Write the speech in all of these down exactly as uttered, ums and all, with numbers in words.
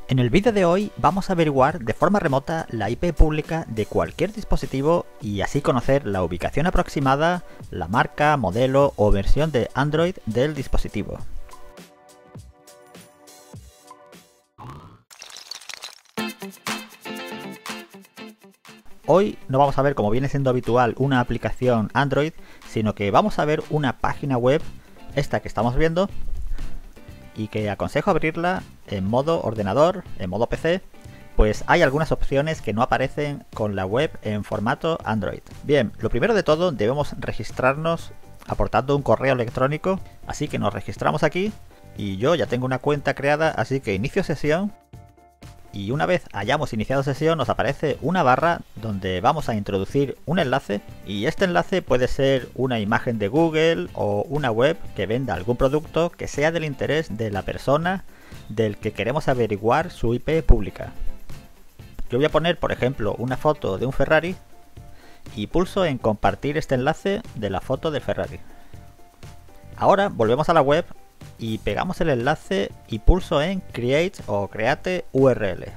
En el vídeo de hoy vamos a averiguar de forma remota la I P pública de cualquier dispositivo y así conocer la ubicación aproximada, la marca, modelo o versión de Android del dispositivo. Hoy no vamos a ver, como viene siendo habitual, una aplicación Android, sino que vamos a ver una página web, esta que estamos viendo, y que aconsejo abrirla en modo ordenador, en modo P C, pues hay algunas opciones que no aparecen con la web en formato Android. Bien, lo primero de todo debemos registrarnos aportando un correo electrónico, así que nos registramos aquí y yo ya tengo una cuenta creada, así que inicio sesión. Y una vez hayamos iniciado sesión nos aparece una barra donde vamos a introducir un enlace, y este enlace puede ser una imagen de Google o una web que venda algún producto que sea del interés de la persona del que queremos averiguar su I P pública. Yo voy a poner, por ejemplo, una foto de un Ferrari y pulso en compartir este enlace de la foto del Ferrari. Ahora volvemos a la web y pegamos el enlace y pulso en Create o Create U R L.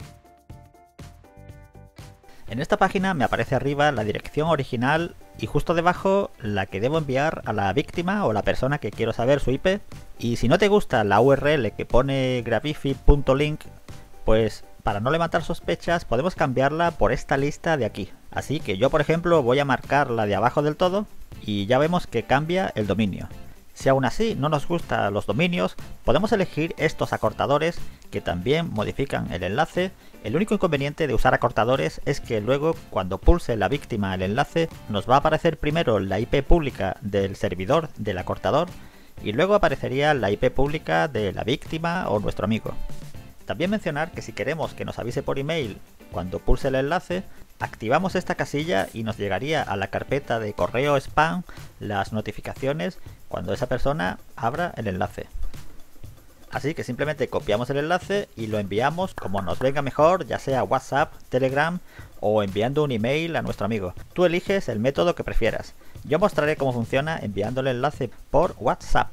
En esta página me aparece arriba la dirección original y justo debajo la que debo enviar a la víctima o la persona que quiero saber su I P. Y si no te gusta la U R L que pone gravifi punto link, pues para no levantar sospechas podemos cambiarla por esta lista de aquí. Así que yo, por ejemplo, voy a marcar la de abajo del todo y ya vemos que cambia el dominio. Si aún así no nos gustan los dominios, podemos elegir estos acortadores que también modifican el enlace. El único inconveniente de usar acortadores es que luego, cuando pulse la víctima el enlace, nos va a aparecer primero la I P pública del servidor del acortador y luego aparecería la I P pública de la víctima o nuestro amigo. También mencionar que si queremos que nos avise por email cuando pulse el enlace, activamos esta casilla y nos llegaría a la carpeta de correo spam las notificaciones cuando esa persona abra el enlace. Así que simplemente copiamos el enlace y lo enviamos como nos venga mejor, ya sea WhatsApp, Telegram o enviando un email a nuestro amigo. Tú eliges el método que prefieras. Yo mostraré cómo funciona enviando el enlace por WhatsApp.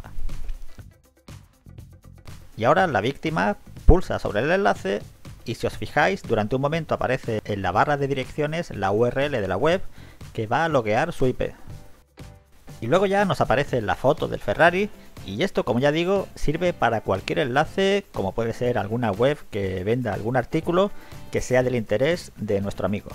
Y ahora la víctima pulsa sobre el enlace y, si os fijáis, durante un momento aparece en la barra de direcciones la U R L de la web que va a loguear su I P. Y luego ya nos aparece la foto del Ferrari, y esto, como ya digo, sirve para cualquier enlace, como puede ser alguna web que venda algún artículo que sea del interés de nuestro amigo.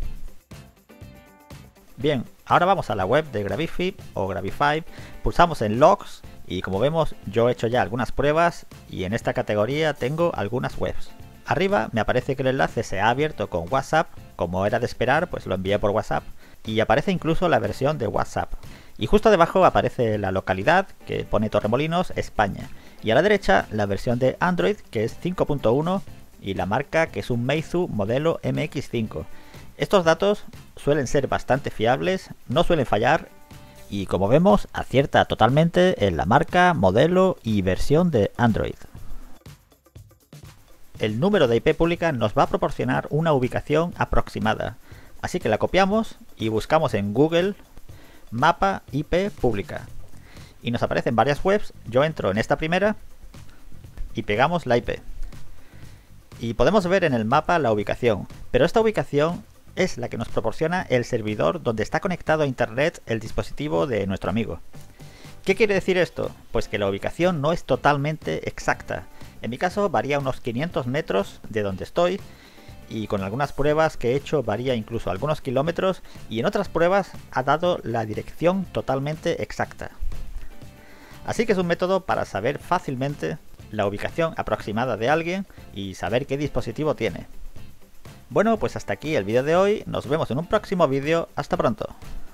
Bien, ahora vamos a la web de Gravifi o Gravify, pulsamos en Logs y, como vemos, yo he hecho ya algunas pruebas y en esta categoría tengo algunas webs. Arriba me aparece que el enlace se ha abierto con WhatsApp, como era de esperar, pues lo envié por WhatsApp, y aparece incluso la versión de WhatsApp. Y justo debajo aparece la localidad, que pone Torremolinos, España, y a la derecha la versión de Android, que es cinco punto uno, y la marca, que es un Meizu modelo M X cinco. Estos datos suelen ser bastante fiables, no suelen fallar, y como vemos acierta totalmente en la marca, modelo y versión de Android. El número de I P pública nos va a proporcionar una ubicación aproximada, así que la copiamos y buscamos en Google mapa I P pública y nos aparecen varias webs. Yo entro en esta primera y pegamos la I P y podemos ver en el mapa la ubicación, pero esta ubicación es la que nos proporciona el servidor donde está conectado a internet el dispositivo de nuestro amigo. ¿Qué quiere decir esto? Pues que la ubicación no es totalmente exacta. En mi caso varía unos quinientos metros de donde estoy, y con algunas pruebas que he hecho varía incluso algunos kilómetros, y en otras pruebas ha dado la dirección totalmente exacta. Así que es un método para saber fácilmente la ubicación aproximada de alguien y saber qué dispositivo tiene. Bueno, pues hasta aquí el vídeo de hoy, nos vemos en un próximo vídeo, hasta pronto.